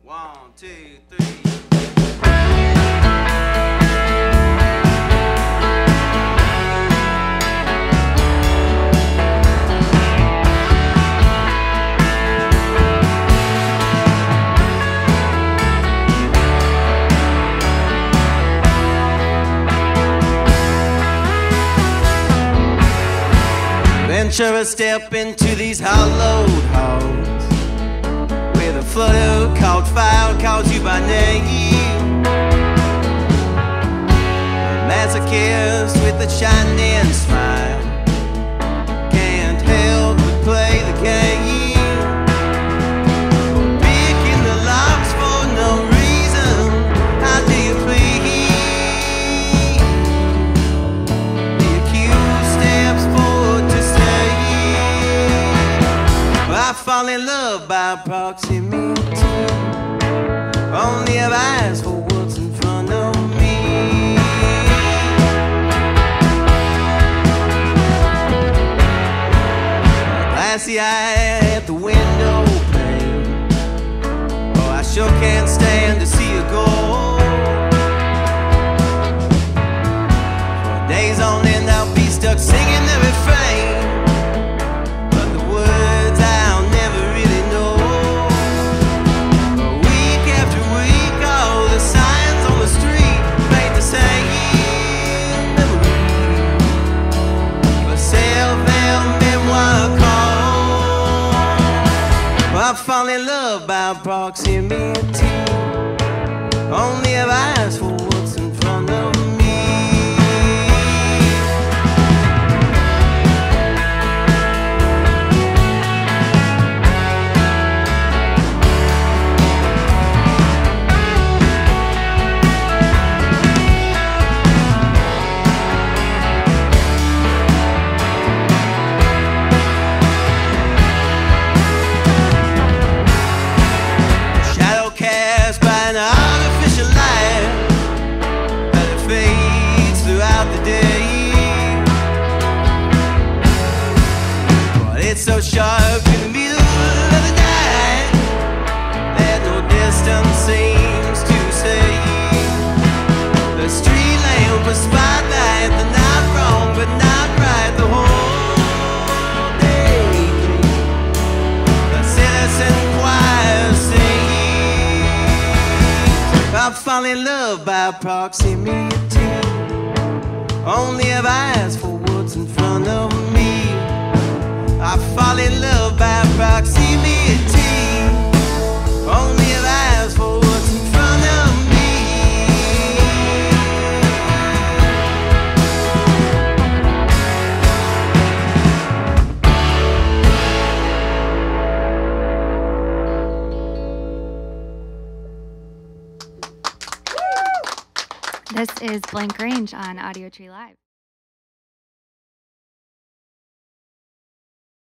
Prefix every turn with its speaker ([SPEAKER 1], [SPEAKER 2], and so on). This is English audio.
[SPEAKER 1] 1, 2, 3. Venture a step into these hollowed halls, where the flood of caught fire calls you by name. Masochist with a shining smile can't help but play the game. Picking the locks for no reason, how do you please? The accused steps forward to say, I fall in love by proximity. Only have eyes for what's in front of me. Glassy eye at the window pane. Oh, I sure can't stand to see you go. For days on end I'll be stuck singing the refrain, but the words I'll never really know. Week after week, all the signs on the street paint the same memory. A self-help memoir called I fall in love by proximity. Only have eyes for what's in front of me. Artificial light that it fades throughout the day, but it's so sharp in the middle of the night that no distance seems to say. The street lamp, a spotlight, the not wrong but not right the whole day. The citizen choir sings, I fall in love by proximity. Only have eyes for what's in front of me. I fall in love by proximity. Only have eyes for what's in front of me.
[SPEAKER 2] This is Blank Range on Audiotree Live.